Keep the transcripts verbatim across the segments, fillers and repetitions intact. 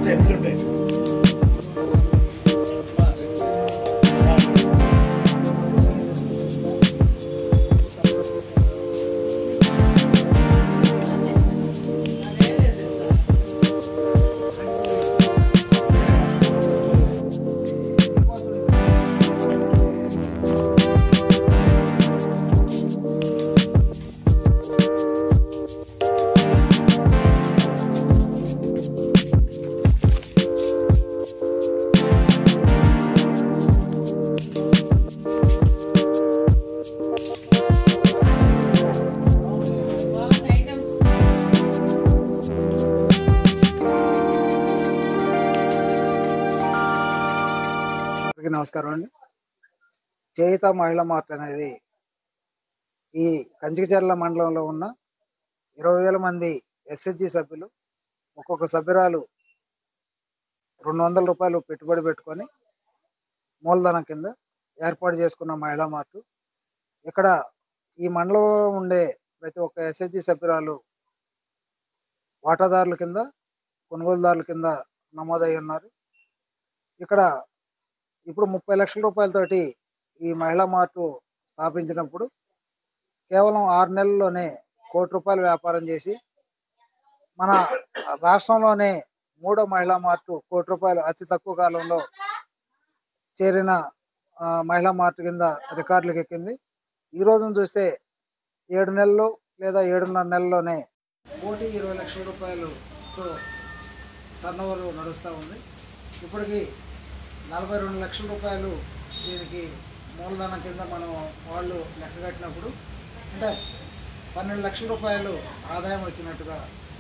నమస్కారం అండి. చేయుత మహిళా మార్ట్ అనేది ఈ కంచికచర్ల మండలంలో ఉన్న ఇరవై వేల మంది ఎస్హెచ్జి సభ్యులు ఒక్కొక్క సభ్యురాలు రెండు వందల రూపాయలు పెట్టుబడి పెట్టుకొని మూలధనం కింద ఏర్పాటు చేసుకున్న మహిళా మార్టు. ఇక్కడ ఈ మండలంలో ఉండే ప్రతి ఒక్క ఎస్హెచ్జి సభ్యురాలు వాటాదారుల కింద కొనుగోలుదారుల కింద నమోదై ఉన్నారు. ఇక్కడ ఇప్పుడు ముప్పై లక్షల రూపాయలతోటి ఈ మహిళా మార్టు స్థాపించినప్పుడు కేవలం ఆరు నెలల్లోనే కోటి రూపాయల వ్యాపారం చేసి మన రాష్ట్రంలోనే మూడో మహిళా మార్టు కోటి రూపాయలు అతి తక్కువ కాలంలో చేరిన మహిళా మార్టు కింద రికార్డులకు ఎక్కింది. ఈ రోజును చూస్తే ఏడు నెలలు లేదా ఏడున్నర నెలల్లోనే కోటి ఇరవై లక్షల రూపాయలతో టర్న్ ఓవర్ నడుస్తూ ఉంది. ఇప్పటికి నలభై రెండు లక్షల రూపాయలు దీనికి మూలధనం కింద మనం వాళ్ళు లెక్క కట్టినప్పుడు అంటే పన్నెండు లక్షల రూపాయలు ఆదాయం వచ్చినట్టుగా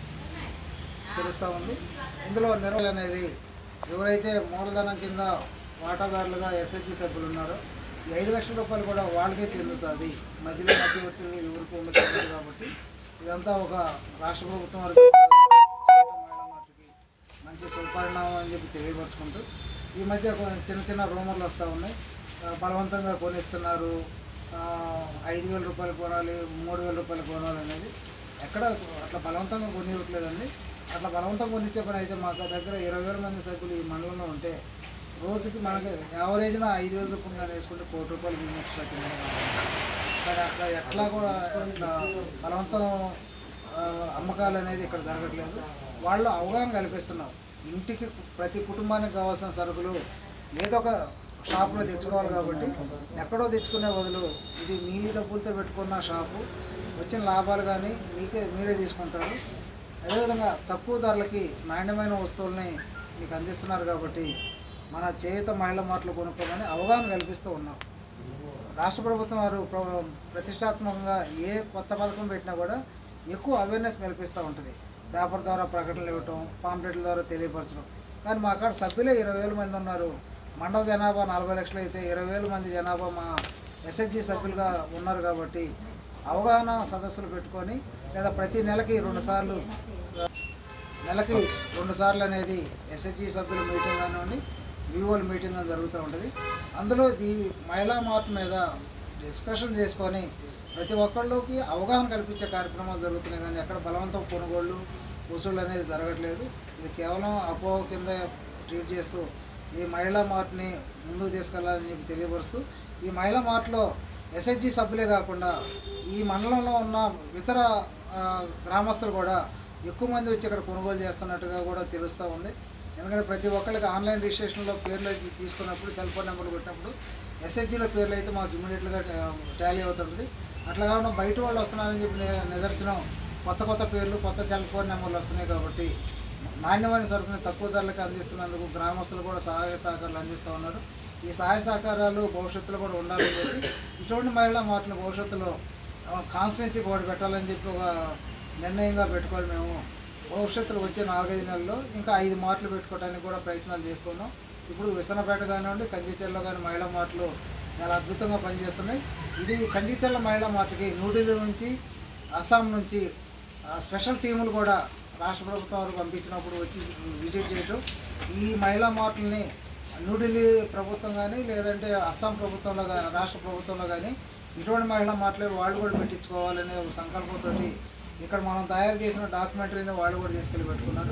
తెలుస్తూ ఉంది. ఇందులో నిర్వహణ అనేది ఎవరైతే మూలధనం కింద వాటాదారులుగా ఎస్హెచ్జి సభ్యులు ఉన్నారో ఈ ఐదు లక్షల రూపాయలు కూడా వాళ్ళకే చెందుతుంది. మధ్యలో మధ్యవర్తులు ఎవరికి ఉండదు కాబట్టి ఇదంతా ఒక రాష్ట్ర ప్రభుత్వం వరకు మహిళా మార్టుకి మంచి సుపరిణామం అని చెప్పి తెలియపరుచుకుంటూ ఈ మధ్య చిన్న చిన్న రూమర్లు వస్తూ ఉన్నాయి. బలవంతంగా కొనిస్తున్నారు, ఐదు వేల రూపాయలు కొనాలి, మూడు వేల రూపాయలు కొనాలి అనేది ఎక్కడ అట్లా బలవంతంగా కొనివ్వట్లేదండి. అట్లా బలవంతంగా కొనిచ్చే పని అయితే మాకు దగ్గర ఇరవై వేల మంది సభ్యులు ఈ మండలంలో ఉంటే రోజుకి మనకి యావరేజ్న ఐదు వేల రూపాయలు వేసుకుంటే కోటి రూపాయలు బిజినెస్ పెట్టింది. కానీ అట్లా ఎట్లా కూడా ఇట్లా బలవంతం అమ్మకాలు అనేది ఇక్కడ జరగట్లేదు. వాళ్ళు అవగాహన కల్పిస్తున్నాం. ఇంటికి ప్రతి కుటుంబానికి కావాల్సిన సరుకులు ఏదో ఒక షాపులో తెచ్చుకోవాలి కాబట్టి ఎక్కడో తెచ్చుకునే బదులు ఇది మీ డబ్బులతో పెట్టుకున్న షాపు వచ్చిన లాభాలు కానీ మీకే మీరే తీసుకుంటారు. అదేవిధంగా తక్కువ ధరలకి నాణ్యమైన వస్తువుల్ని మీకు అందిస్తున్నారు కాబట్టి మన చేయుత మహిళా మార్టులు కొనుక్కోమని అవగాహన కల్పిస్తూ ఉన్నాం. రాష్ట్ర ప్రభుత్వం వారు ప్రతిష్టాత్మకంగా ఏ కొత్త పథకం పెట్టినా కూడా ఎక్కువ అవేర్నెస్ కల్పిస్తూ ఉంటుంది. పేపర్ ద్వారా ప్రకటనలు ఇవ్వటం, పాంప్లెట్ల ద్వారా తెలియపరచడం. కానీ మా కాడ సభ్యులే ఇరవై వేల మంది ఉన్నారు. మండల జనాభా నలభై లక్షలు అయితే ఇరవై వేల మంది జనాభా మా ఎస్హెచ్జి సభ్యులుగా ఉన్నారు కాబట్టి అవగాహన సదస్సులు పెట్టుకొని లేదా ప్రతి నెలకి రెండు సార్లు నెలకి రెండు సార్లు అనేది ఎస్హెచ్జి సభ్యుల మీటింగ్ కానివ్వండి, వివోల మీటింగ్ అని జరుగుతూ ఉంటుంది. అందులో ఈ మహిళా మార్ట్ మీద డిస్కషన్ చేసుకొని ప్రతి ఒక్కళ్ళకి అవగాహన కల్పించే కార్యక్రమాలు జరుగుతున్నాయి. కానీ ఎక్కడ బలవంతం కొనుగోళ్ళు వసూళ్ళు అనేది జరగట్లేదు. ఇది కేవలం అపోహ కింద ట్రీట్ చేస్తూ ఈ మహిళా మార్ట్ని ముందుకు తీసుకెళ్లాలని చెప్పి తెలియపరుస్తూ ఈ మహిళా మార్ట్లో ఎస్హెచ్జి సభ్యులే కాకుండా ఈ మండలంలో ఉన్న ఇతర గ్రామస్తులు కూడా ఎక్కువ మంది వచ్చి ఇక్కడ కొనుగోలు చేస్తున్నట్టుగా కూడా తెలుస్తూ ఉంది. ఎందుకంటే ప్రతి ఒక్కరికి ఆన్లైన్ రిజిస్ట్రేషన్లో పేర్లు తీసుకున్నప్పుడు సెల్ ఫోన్ నెంబర్లు పెట్టినప్పుడు ఎస్హెచ్జిలో పేర్లు అయితే మాకు ఇమీడియట్గా టాలీ అవుతుంది. అట్లా కాకుండా బయట వాళ్ళు వస్తున్నారని చెప్పి నిదర్శనం కొత్త కొత్త పేర్లు, కొత్త సెల్ ఫోన్ నెంబర్లు వస్తున్నాయి. కాబట్టి నాణ్యమైన సరుకుని తక్కువ ధరలకు అందిస్తున్నందుకు గ్రామస్తులు కూడా సహాయ సహకారాలు అందిస్తూ ఉన్నారు. ఈ సహాయ సహకారాలు భవిష్యత్తులో కూడా ఉండాలని చెప్పి ఇటువంటి మహిళా మార్టులు భవిష్యత్తులో కాన్స్టిట్యున్సీకి ఒకటి పెట్టాలని చెప్పి ఒక నిర్ణయంగా పెట్టుకొని మేము భవిష్యత్తులో వచ్చే నాలుగైదు నెలల్లో ఇంకా ఐదు మార్టులు పెట్టుకోవడానికి కూడా ప్రయత్నాలు చేస్తున్నాం. ఇప్పుడు విసనపేట కానివ్వండి, కంచిచర్లలో కానీ మహిళా మార్టులు చాలా అద్భుతంగా పనిచేస్తున్నాయి. ఇది కంచిచర్ల మహిళా మార్టుకి న్యూఢిల్లీ నుంచి, అస్సాం నుంచి స్పెషల్ టీములు కూడా రాష్ట్ర ప్రభుత్వం వారు పంపించినప్పుడు వచ్చి విజిట్ చేయటం, ఈ మహిళా మార్టుల్ని న్యూఢిల్లీ ప్రభుత్వం కానీ లేదంటే అస్సాం ప్రభుత్వంలో రాష్ట్ర ప్రభుత్వంలో కానీ ఇటువంటి మహిళా మార్టులు వాళ్ళు కూడా పెట్టించుకోవాలనే ఒక సంకల్పంతో ఇక్కడ మనం తయారు చేసిన డాక్యుమెంటరీని వాళ్ళు కూడా తీసుకెళ్ళి పెట్టుకున్నారు.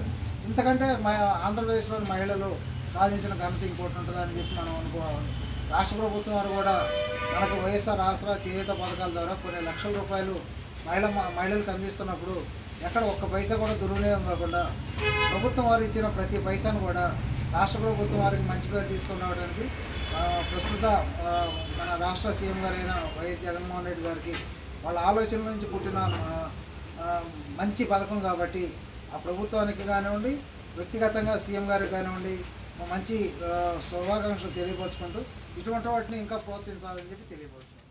ఇంతకంటే మా ఆంధ్రప్రదేశ్లోని మహిళలు సాధించిన ఘనత ఇంకోటి ఉంటుందని చెప్పి మనం అనుకోవాలి. రాష్ట్ర ప్రభుత్వం వారు కూడా మనకు వైఎస్ఆర్ ఆసరా చేయూత పథకాల ద్వారా కొన్ని లక్షల రూపాయలు మహిళ మహిళలకు అందిస్తున్నప్పుడు ఎక్కడ ఒక్క పైసా కూడా దుర్వినియోగం కాకుండా ప్రభుత్వం వారు ఇచ్చిన ప్రతి పైసాను కూడా రాష్ట్ర ప్రభుత్వం వారికి మంచి పేరు తీసుకొని రావడానికి ప్రస్తుత మన రాష్ట్ర సీఎం గారైన వైఎస్ జగన్మోహన్ రెడ్డి గారికి వాళ్ళ ఆలోచనల నుంచి పుట్టిన మంచి పథకం కాబట్టి ఆ ప్రభుత్వానికి కానివ్వండి, వ్యక్తిగతంగా సీఎం గారికి కానివ్వండి మంచి శుభాకాంక్షలు తెలియపరుచుకుంటూ ఇటువంటి వాటిని ఇంకా ప్రోత్సహించాలని చెప్పి తెలియపరుస్తుంది.